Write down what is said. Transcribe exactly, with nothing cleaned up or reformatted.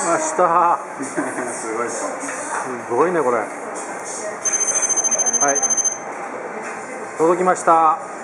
ましたすごいすごいねこれ。はい、届きました。